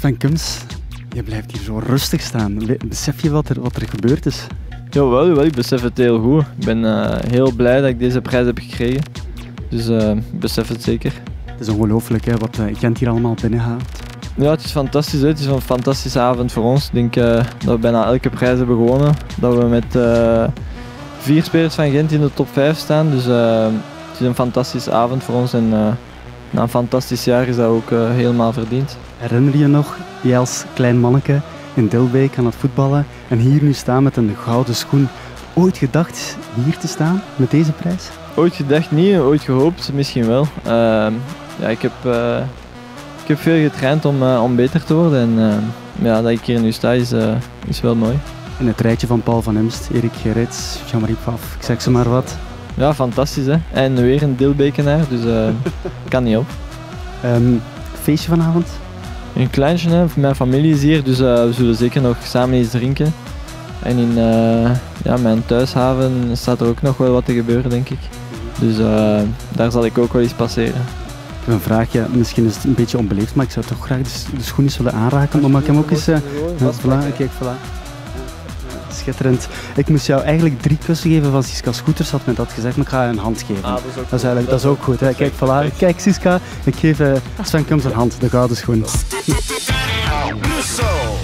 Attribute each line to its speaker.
Speaker 1: Sven Kums, je blijft hier zo rustig staan. Besef je wat er gebeurd is?
Speaker 2: Jawel, ik besef het heel goed. Ik ben heel blij dat ik deze prijs heb gekregen. Dus ik besef het zeker.
Speaker 1: Het is ongelooflijk hè, wat Gent hier allemaal binnenhaalt.
Speaker 2: Ja, het is fantastisch. Het is een fantastische avond voor ons. Ik denk dat we bijna elke prijs hebben gewonnen. Dat we met 4 spelers van Gent in de top 5 staan. Dus het is een fantastische avond voor ons. En na een fantastisch jaar is dat ook helemaal verdiend.
Speaker 1: Herinner je je nog, jij als klein manneke in Dilbeek aan het voetballen en hier nu staan met een gouden schoen. Ooit gedacht hier te staan met deze prijs?
Speaker 2: Ooit gedacht niet, ooit gehoopt misschien wel. Ja, ik heb veel getraind om beter te worden en ja, dat ik hier nu sta is wel mooi.
Speaker 1: In het rijtje van Paul van Imst, Erik Gerrits, Jean-Marie Pfaff, ik zeg ze maar wat.
Speaker 2: Ja, fantastisch hè. En weer een Dilbekenaar, dus kan niet op.
Speaker 1: Feestje vanavond?
Speaker 2: Een kleintje, hè. Mijn familie is hier, dus we zullen zeker nog samen iets drinken. En in ja, mijn thuishaven staat er ook nog wel wat te gebeuren, denk ik. Dus daar zal ik ook wel eens passeren.
Speaker 1: Ik heb een vraagje, misschien is het een beetje onbeleefd, maar ik zou toch graag de schoen eens willen aanraken. Maar mag ik hem ook eens... voilà, kijk, voilà. Schitterend. Ik moest jou eigenlijk 3 kussen geven van Siska Scooters, had me dat gezegd, maar ik ga je een hand geven. Dat is ook goed. Hè. Kijk, voilà. Kijk Siska, ik geef Sven Kums een hand, de gouden schoen.